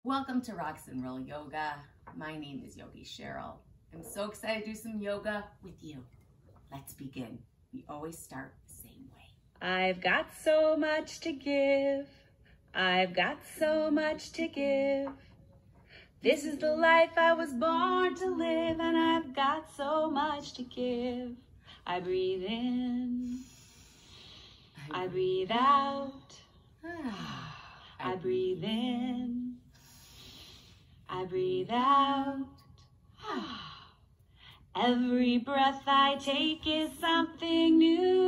Welcome to Rocks and Roll Yoga. My name is Yogi Cheryl. I'm so excited to do some yoga with you. Let's begin. We always start the same way. I've got so much to give. I've got so much to give. This is the life I was born to live, and I've got so much to give. I breathe in. I breathe out. I breathe in. I breathe out. Every breath I take is something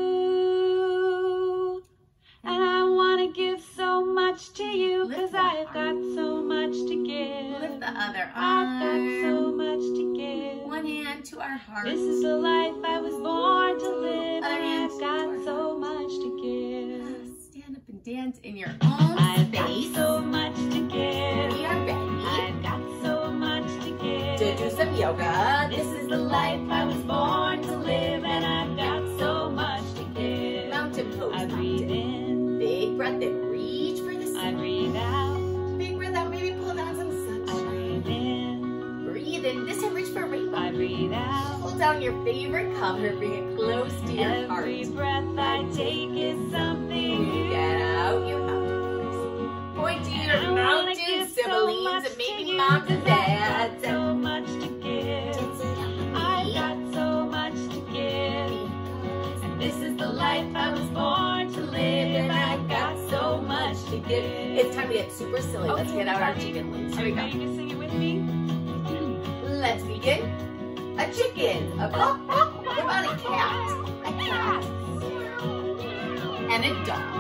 new. And I want to give so much to you, because I've got so much to give. Lift the other I've got arm. so much to give. One hand to our heart. This is the life I was born to live, Other hand and I've to our got so much to give. Stand up and dance in your own I've got space. so much to give. We are ready I've got so much to give. to do some yoga. This is the life I was born to live, and I've got so much to give. Mountain pose. I breathe in. Big breath in. Reach for the I sun. breathe out. Big breath out. Maybe pull down some I sunshine. breathe in. Breathe in. This time reach for a rainbow. I breathe out. Pull down your favorite color. Bring it close to your heart. Every breath I take is something new. Get out your mountain pose. Point to your I wanna mountain give so siblings much and maybe to you, moms 'cause and I've got dads. so much to give. I've got so much to give. And this is the life I was born to live, and I've got so much to give. It's time to get super silly. Let's get out our chicken wings. Here we Are you go. gonna sing it with me? Let's begin. A chicken. A buck. What about a cat? A cat. And a dog.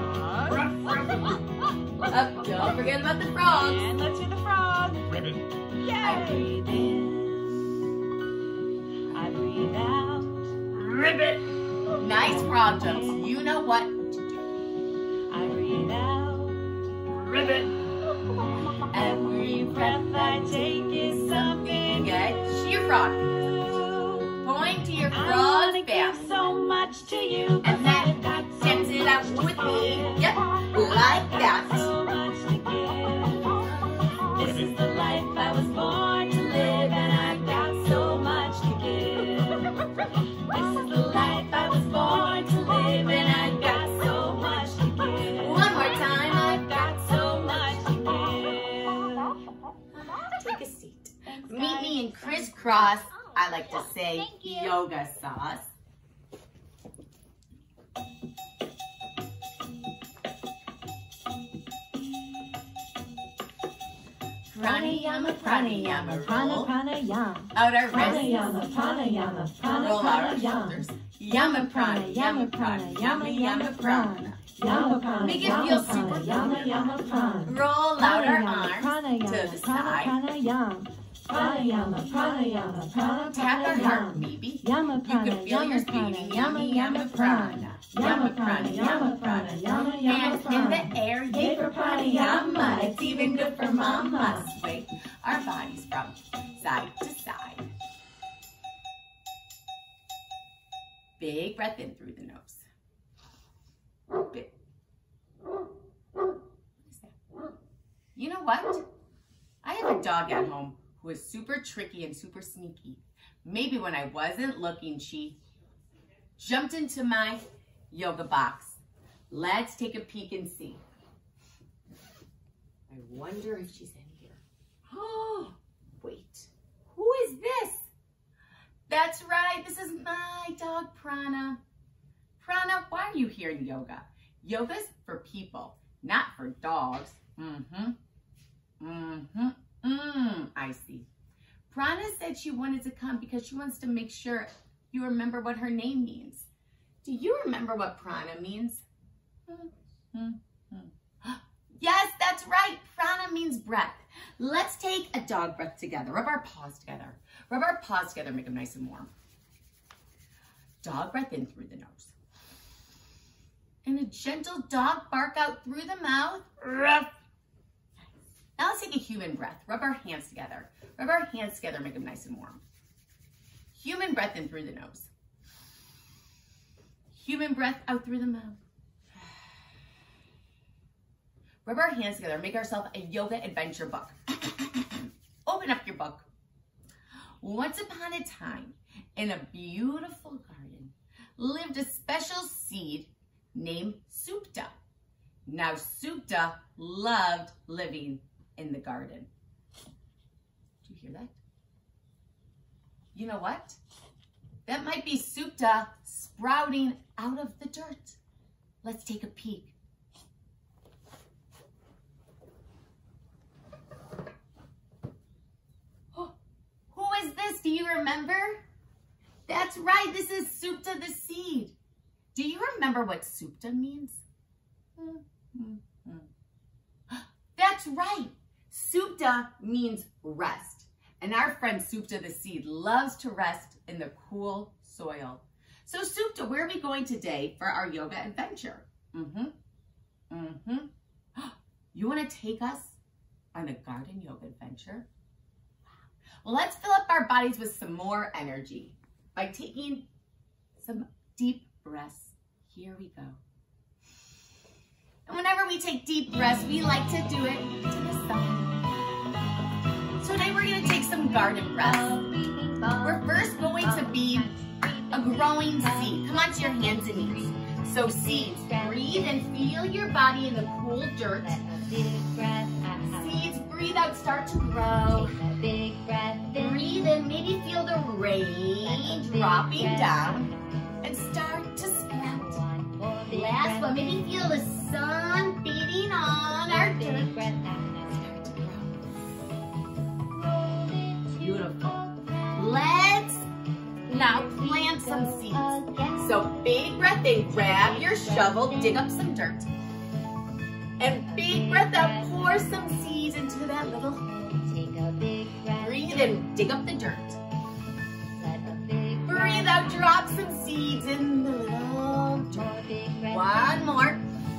Don't forget about the frogs. And let's do the frog. Ribbit. I breathe in. I breathe out. Ribbit. Nice frog jumps. You know what to do. I breathe out. Ribbit. Every breath I take is something Get your frog. Point to your I frog wanna give family. so much to you, And then I've got so dance it out much to with me. give. Yep. Like that. So much to give. This is the life I was born to live, and I've got so much to give. This is the life I was born to live, and I've got so much to give. One more time. I've got so much to give. Take a seat. Thanks, Meet guys. me in crisscross. I like to say yoga sauce. Pranayama, pranayama, roll Pranayama. out our wrists. Pranayama, pranayama, Roll out our pranayama. shoulders. Yama prana, yama prana, yama yama prana. Make it feel super good. Roll out our arms to the side. Tap our heart, maybe. You can feel yours beating. Yama yama prana. Yama prana, yama prana. Hands in the air, yay for pranayama. It's even good for mama. Sway our bodies from side to side. Big breath in through the nose. Big. What is that? You know what? I have a dog at home who is super tricky and super sneaky. Maybe when I wasn't looking, she jumped into my yoga box. Let's take a peek and see. I wonder if she's in here. Oh, wait. Who is this? That's right. This is my dog, Prana. Prana, why are you here in yoga? Yoga's for people, not for dogs. I see. Prana said she wanted to come because she wants to make sure you remember what her name means. Do you remember what Prana means? Yes, that's right. Prana means breath. Let's take a dog breath together. Rub our paws together. Rub our paws together, make them nice and warm. Dog breath in through the nose. And a gentle dog bark out through the mouth. Ruff. Now let's take a human breath. Rub our hands together. Rub our hands together, make them nice and warm. Human breath in through the nose. Human breath out through the mouth. Rub our hands together, make ourselves a yoga adventure book. Open up your book. Once upon a time, in a beautiful garden, lived a special seed named Supta. Now, Supta loved living in the garden. Do you hear that? You know what? That might be Supta sprouting out of the dirt. Let's take a peek. Who is this? Do you remember? That's right, this is Supta the seed. Do you remember what Supta means? That's right. Supta means rest. And our friend Supta the seed loves to rest in the cool soil. So Supta, where are we going today for our yoga adventure? You want to take us on a garden yoga adventure? Well, let's fill up our bodies with some more energy by taking some deep breaths. Here we go. And whenever we take deep breaths, we like to do it to the side. So today we're going to take some garden breaths. We're first going to be a growing seed. Come onto your hands and knees. So seeds, breathe and feel your body in the cool dirt. Seeds, breathe out, start to grow. Breathe in, maybe feel the rain dropping down and start to sprout. Last one, maybe feel the sun beating on our dirt. Start to grow. Beautiful. Let's now plant some seeds. So big breath in, grab your shovel, dig up some dirt. And big breath out, pour some seeds into that little hole. Breathe in, dig up the dirt. Breathe out, drop some seeds in the little dirt. One more.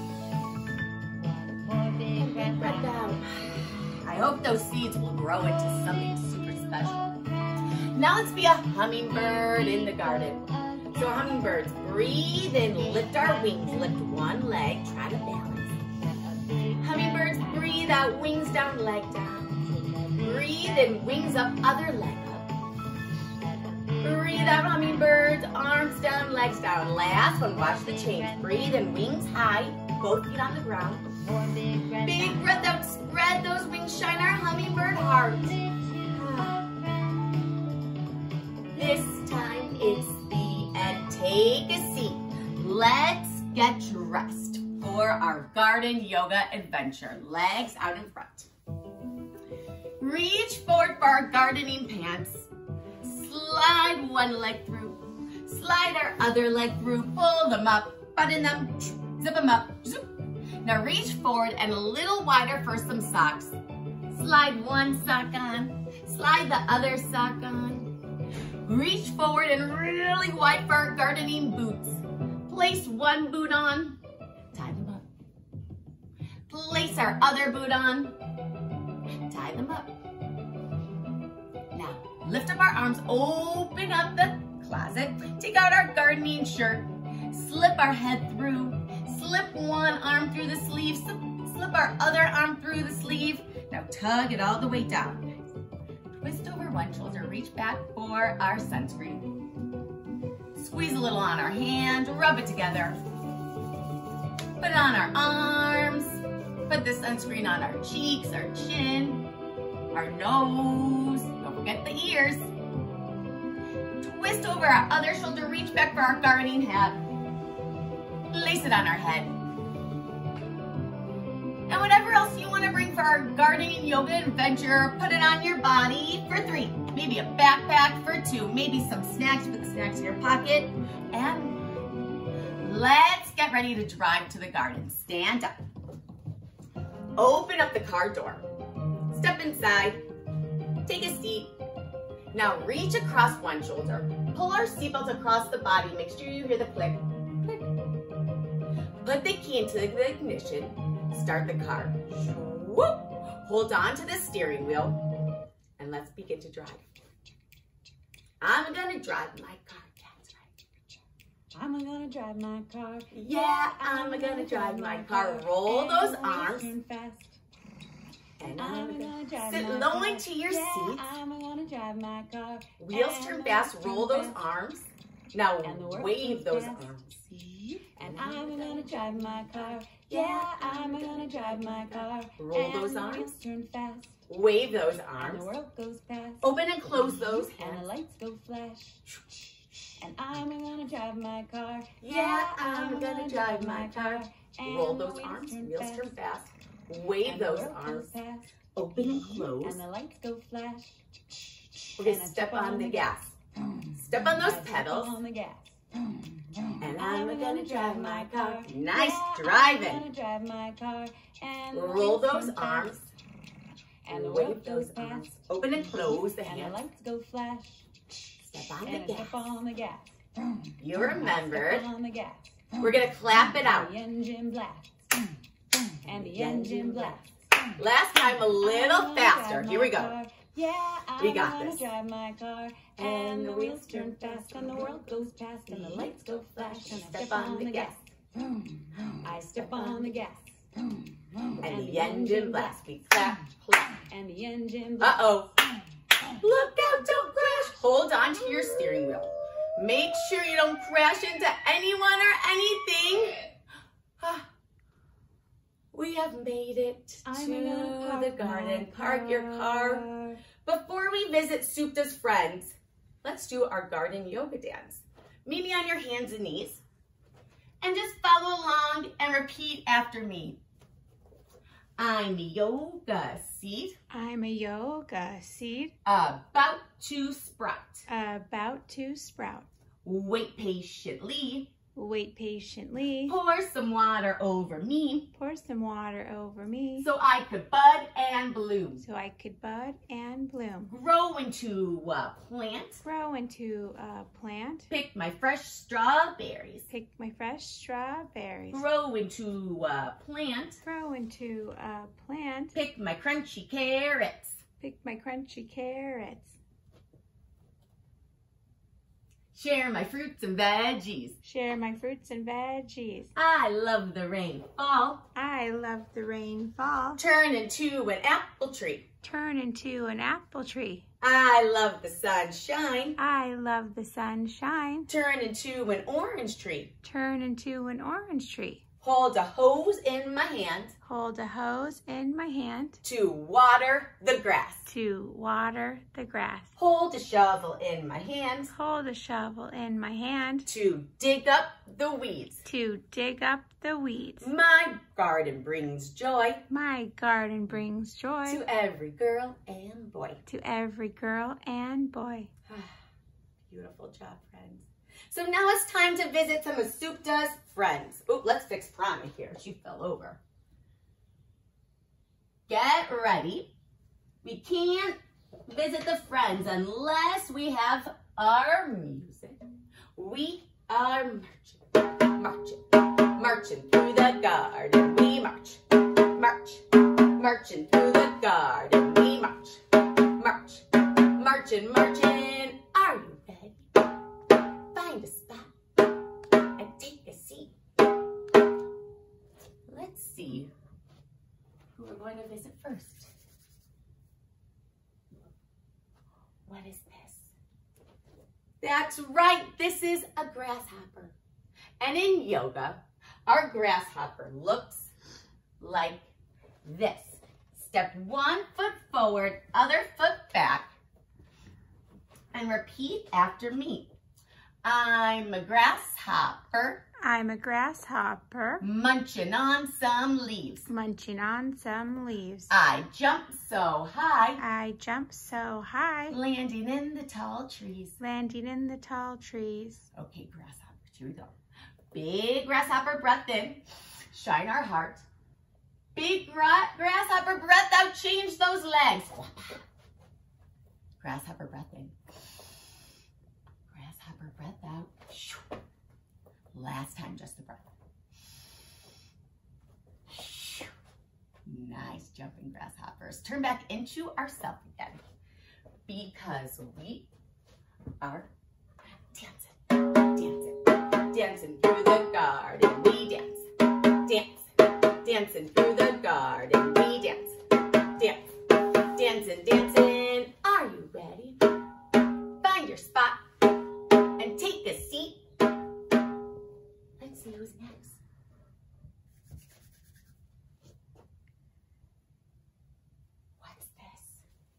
And big breath out. I hope those seeds will grow into something super special. Now let's be a hummingbird in the garden. So hummingbirds, breathe in, lift our wings, lift one leg, try to balance. Hummingbirds, breathe out, wings down, leg down. Breathe in, wings up, other leg up. Breathe out, hummingbirds, arms down, legs down. Last one, watch the change. Breathe in, wings high, both feet on the ground. Big breath out, spread those wings, shine our hummingbird heart. This time it's the end. Take a seat. Let's get dressed for our garden yoga adventure. Legs out in front. Reach forward for our gardening pants. Slide one leg through. Slide our other leg through. Pull them up, button them, zip them up. Zoop. Now reach forward and a little wider for some socks. Slide one sock on. Slide the other sock on. Reach forward and really wide for our gardening boots. Place one boot on. Tie them up. Place our other boot on. Tie them up. Now, lift up our arms, open up the closet, take out our gardening shirt, slip our head through, slip one arm through the sleeve, slip our other arm through the sleeve. Now tug it all the way down. Twist over one shoulder, reach back for our sunscreen. Squeeze a little on our hand, rub it together. Put it on our arms, put the sunscreen on our cheeks, our chin, our nose, don't forget the ears. Twist over our other shoulder, reach back for our gardening hat. Place it on our head. And whatever else you want to bring for our gardening yoga adventure, put it on your body for 3. Maybe a backpack for 2. Maybe some snacks, put the snacks in your pocket. And let's get ready to drive to the garden. Stand up. Open up the car door. Step inside. Take a seat. Now reach across one shoulder. Pull our seatbelt across the body. Make sure you hear the click. Click. Put the key into the ignition. Start the car. Whoop. Hold on to the steering wheel. And let's begin to drive. I'm gonna drive my car. That's right. I'm gonna drive my car. Yeah, I'm gonna drive my car. Roll those arms. Turn fast. And I'm gonna drive sit my low car. into your seat. I'm gonna drive my car. Wheels turn fast. Roll those arms. Now And the world wave goes those fast. arms. And I'm gonna drive my car. Yeah, I'm gonna drive my car. Roll And those the arms. wheels turn fast. Wave those And arms. the world goes past. Open and close those And the hands. lights go flash. And I'm gonna drive my car. Yeah, I'm gonna drive my car. And Roll the those wheels arms. turn Wheels fast. turn fast. Wave And the those world goes arms. past. Open and close. And the lights go flash. Okay, And I step on the gas. Step on those I step pedals. on the gas. And I'm gonna drive my car. Yeah, Nice I'm driving. gonna drive my car. And the Roll wheels those turn fast. arms. And the Wave world those goes arms. past. Open and close the And the hands. lights go flash. Step on the And I gas. step on the gas. You Step remembered. on the gas. We're gonna clap it out. The engine blasts. And the engine blasts. Last time a little faster. Here we go. Yeah, We I'm got gonna this. drive my car. And the wheels turn fast. And the world goes past. And the lights go flash. And I step on the gas. I step on the gas. And the engine blasts. We clap, clap. And the engine blasts. Uh-oh. Look out, don't crash. Hold on to your steering wheel. Make sure you don't crash into anyone or anything. Ah, we have made it to the garden. Park your car. Before we visit Supta's friends, let's do our garden yoga dance. Meet me on your hands and knees. And just follow along and repeat after me. I'm a yoga seed I'm a yoga seed about to sprout. about to sprout. Wait patiently. Wait patiently. Pour some water over me Pour some water over me so I could bud and bloom. so I could bud and bloom. Grow into a plant. Grow into a plant. Pick my fresh strawberries. Pick my fresh strawberries. Grow into a plant. Grow into a plant. Pick my crunchy carrots. Pick my crunchy carrots. Share my fruits and veggies. Share my fruits and veggies. I love the rainfall. I love the rainfall. Turn into an apple tree. Turn into an apple tree. I love the sunshine. I love the sunshine. Turn into an orange tree. Turn into an orange tree. Hold a hose in my hand Hold a hose in my hand to water the grass. to water the grass. Hold a shovel in my hand Hold a shovel in my hand to dig up the weeds. to dig up the weeds. My garden brings joy My garden brings joy to every girl and boy. to every girl and boy. Beautiful job, friends. So now it's time to visit some of Supta's friends. Oh, let's fix Prana here. She fell over. Get ready. We can't visit the friends unless we have our music. We are marching, marching, marching through the garden. We march, march, marching through the garden. We march, march, marching, marching. Are you ready? Find a spot and take a seat. Let's see who we're going to visit first. What is this? That's right, this is a grasshopper. And in yoga, our grasshopper looks like this. Step 1 foot forward, other foot back, and repeat after me. I'm a grasshopper, I'm a grasshopper munching on some leaves. munching on some leaves. I jump so high, I jump so high, landing in the tall trees. landing in the tall trees. Okay, grasshopper, here we go. Big grasshopper breath in, shine our heart. Big grasshopper breath out, change those legs. Grasshopper breath in. Grasshopper breath out. Last time, just the breath. Nice jumping, grasshoppers. Turn back into ourselves again because we are dancing, dancing, dancing through the garden, we dance, dance, dancing through the garden, we dance, dance, dancing, dancing. Are you ready? Find your spot and take a seat. Let's see who's next. What's this?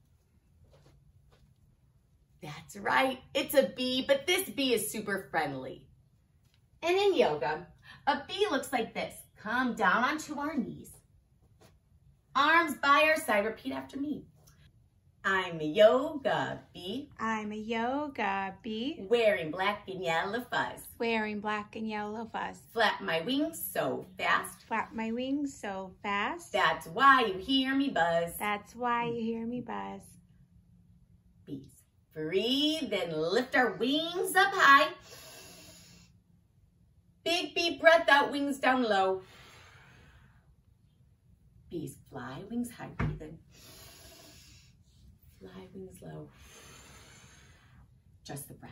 That's right, it's a bee, but this bee is super friendly. And in yoga, a bee looks like this. Come down onto our knees. Arms by our side, repeat after me. I'm a yoga bee. I'm a yoga bee. Wearing black and yellow fuzz. Wearing black and yellow fuzz. Flap my wings so fast. Flap my wings so fast. That's why you hear me buzz. That's why you hear me buzz. Bees. Breathe and lift our wings up high. Big bee breath out, wings down low. Bees fly, wings high, breathe in. Fly, wings low. Just the breath.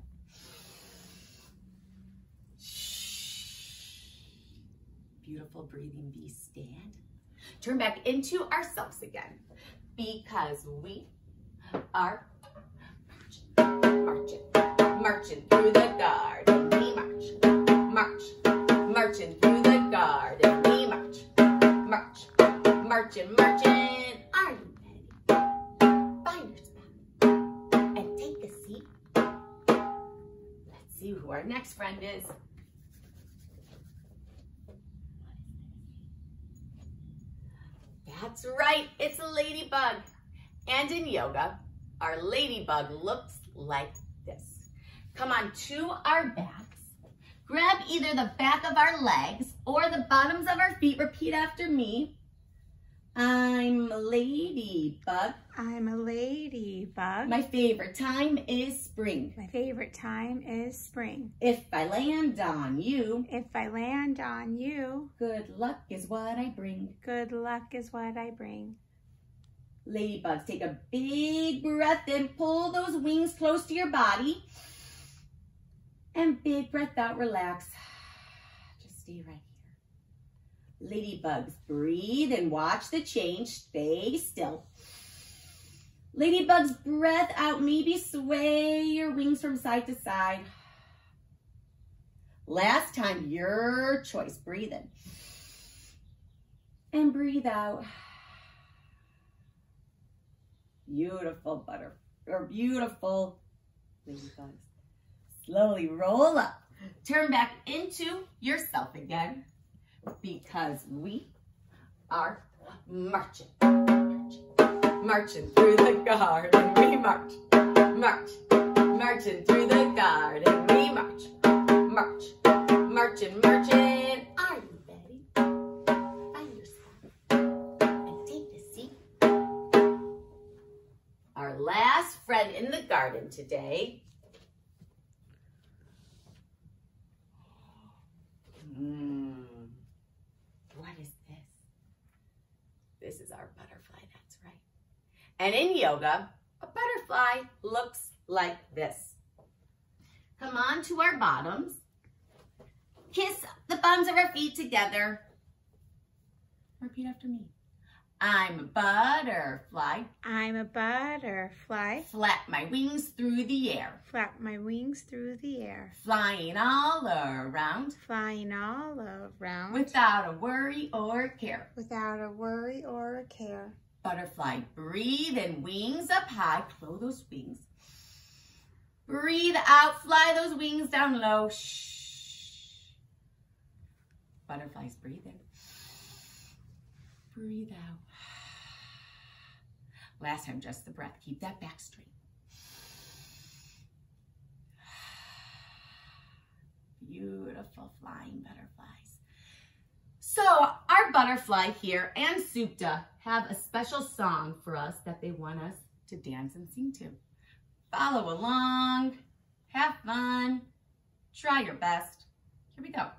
Beautiful breathing, bees stand. Turn back into ourselves again because we are marching, marching through the garden. We march, march, marching through the garden. We march, march, marching, marching. Are you ready? Find your spot and take a seat. Let's see who our next friend is. That's right, it's a ladybug. And in yoga, our ladybug looks like this. Come on to our backs. Grab either the back of our legs or the bottoms of our feet. Repeat after me. I'm a ladybug. I'm a ladybug. My favorite time is spring. My favorite time is spring. If I land on you, If I land on you, good luck is what I bring. good luck is what I bring. Ladybugs, take a big breath and pull those wings close to your body. And big breath out, relax. Just stay right here. Ladybugs, breathe and watch the change. Stay still. Ladybugs, breath out, maybe sway your wings from side to side. Last time, your choice. Breathe in. And breathe out. Beautiful beautiful ladybugs. Slowly roll up. Turn back into yourself again because we are marching, marching, marching through the garden. We march, march, marching through the garden. We march, march, marching, marching. Are you ready? Find your spot and take a seat. Our last friend in the garden today. What is this? This is our butterfly, that's right. And in yoga, a butterfly looks like this. Come on to our bottoms. Kiss the bottoms of our feet together. Repeat after me. I'm a butterfly. I'm a butterfly. Flap my wings through the air. Flap my wings through the air. Flying all around. Flying all around. Without a worry or care. Without a worry or a care. Butterfly, breathe and wings up high. Blow those wings. Breathe out, fly those wings down low. Shh. Butterflies, breathe in. Breathe out. Last time, just the breath. Keep that back straight. Beautiful flying butterflies. So our butterfly here and Supta have a special song for us that they want us to dance and sing to. Follow along, have fun, try your best. Here we go.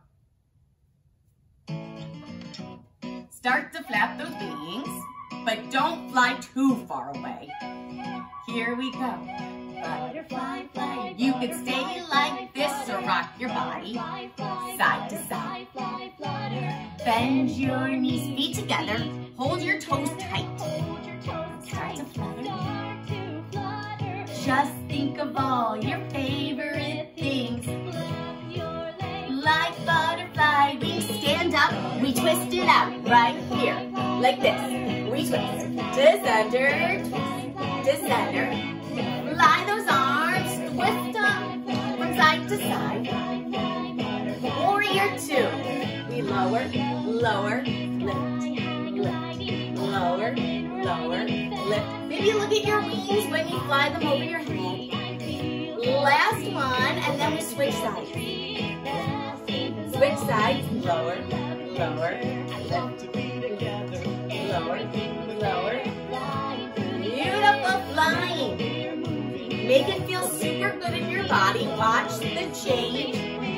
Start to flap those wings, but don't fly too far away. Here we go. butterfly fly. You could stay like this or rock your body side to side. Bend your knees, feet together. Hold your toes tight. Start to flutter. Just think of all your favorite things. Like butterfly wings, stand up. We twist it out right here, like this. We twist to center, twist to center. Fly those arms, twist them from side to side. Warrior two. We lower, lower, lift, lift, lower, lower, lift. Maybe look at your wings when you fly them over your head. Last one, and then we switch sides. Switch sides, lower, lower, lift, lower, lower. Beautiful flying. Make it feel super good in your body. Watch the change.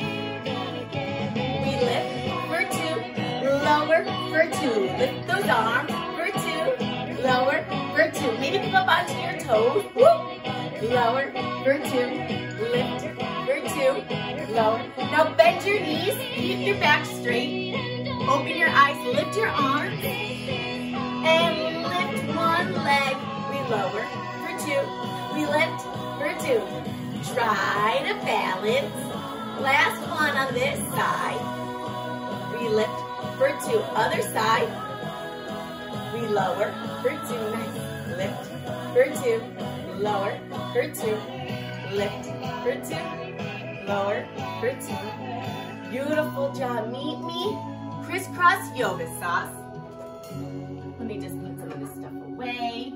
We lift for two, lower for two. Lift those arms for two, lower for two. Maybe come up onto your toes. Whoop. Lower for two, lift for two, lower. Now bend your knees, keep your back straight. Open your eyes, lift your arms, and lift one leg. We lower for two, we lift for two. Try to balance. Last one on this side. We lift for two. Other side. We lower for two. Nice. Lift for two. Lower for two. Lift for two. Lower for two. Beautiful job. Meet me. Crisscross yoga sauce. Let me just put some of this stuff away.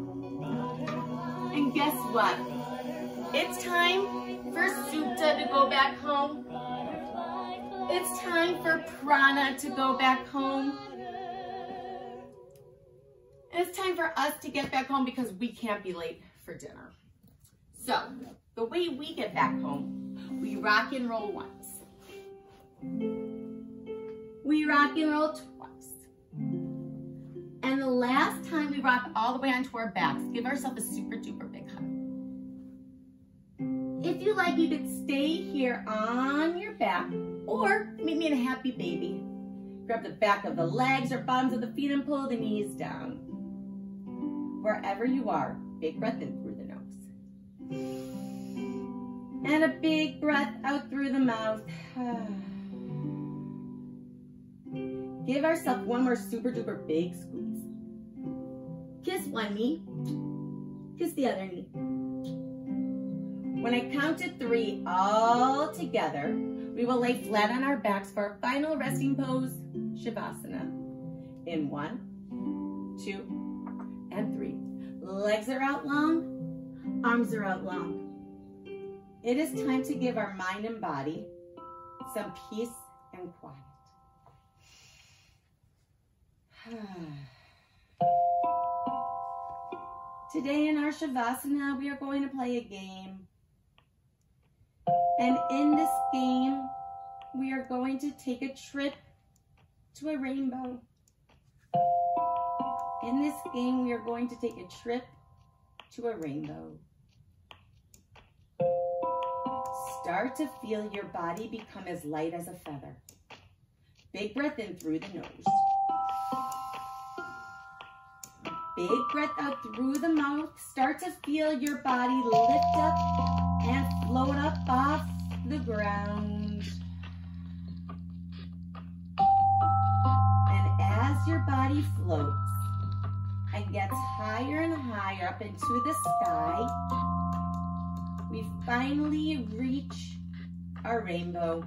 And guess what? It's time for Sutta to go back home. It's time for Prana to go back home. And it's time for us to get back home because we can't be late for dinner. So, the way we get back home, we rock and roll once. We rock and roll twice. And the last time we rock all the way onto our backs, give ourselves a super duper big hug. If you like, you could stay here on your back or meet me in a happy baby. Grab the back of the legs or bottoms of the feet and pull the knees down. Wherever you are, big breath in through the nose. And a big breath out through the mouth. Give ourselves one more super duper big squeeze. Kiss one knee. Kiss the other knee. When I count to 3 all together, we will lay flat on our backs for our final resting pose, Shavasana. In 1, 2, and 3. Legs are out long, arms are out long. It is time to give our mind and body some peace and quiet. Today in our Shavasana, we are going to play a game. And in this game, we are going to take a trip to a rainbow. In this game, we are going to take a trip to a rainbow. Start to feel your body become as light as a feather. Big breath in through the nose. Big breath out through the mouth. Start to feel your body lift up and float up off the ground. And as your body floats and gets higher and higher up into the sky, we finally reach our rainbow.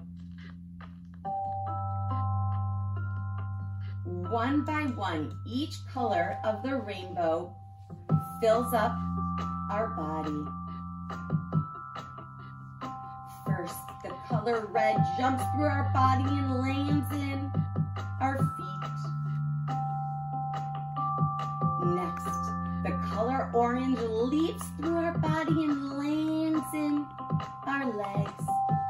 One by one, each color of the rainbow fills up our body. First, the color red jumps through our body and lands in our feet. Next, the color orange leaps through our body and lands in our legs.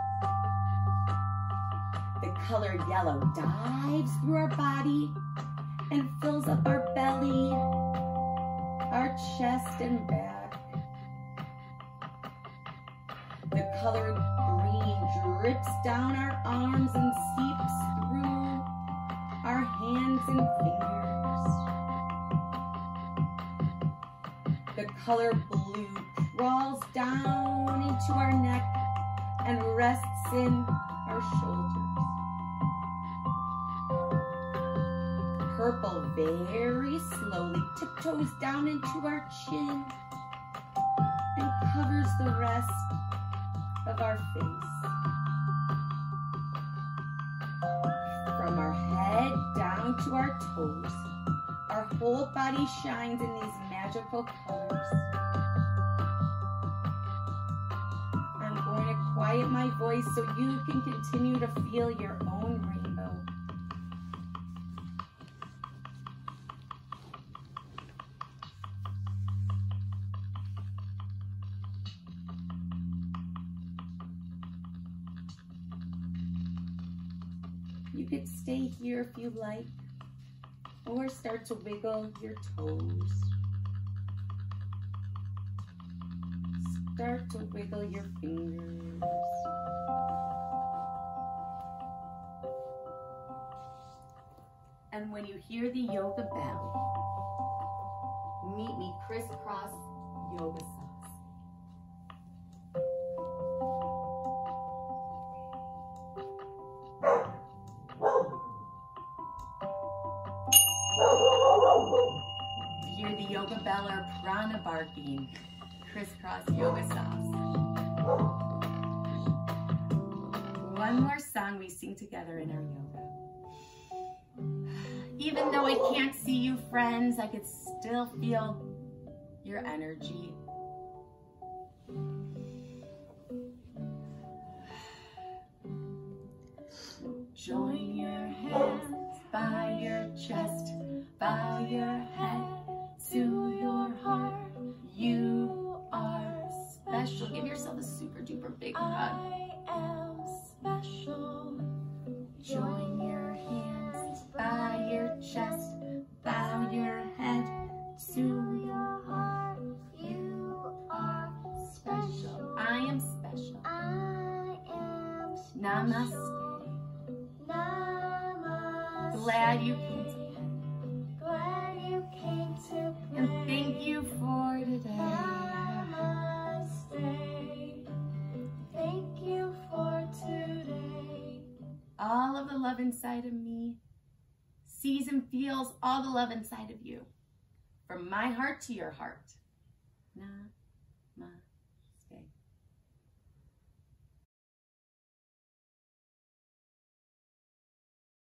The color yellow dives through our body and fills up our belly, our chest and back. drips down our arms and seeps through our hands and fingers. The color blue crawls down into our neck and rests in our shoulders. Purple very slowly tiptoes down into our chin and covers the rest of our face. From our head down to our toes, our whole body shines in these magical colors. I'm going to quiet my voice so you can continue to feel your own rainbow. You could stay here if you like, or start to wiggle your toes. Start to wiggle your fingers. And when you hear the yoga bell, meet me crisscross yoga socks. Hear the yoga bell or prana barking, crisscross yoga socks. One more song we sing together in our yoga. Even though I can't see you, friends, I could still feel your energy. Join your hands by your chest, bow your head to your heart. You are special. Give yourself a super duper big hug. I am special. Join your hands by your chest, bow your head to your heart. You are special. I am special. I am special. Namaste. Namaste. Glad you came to play. Glad you came to play. And thank you for today. Namaste. Thank you for today. All of the love inside of me sees and feels all the love inside of you. From my heart to your heart. Namaste.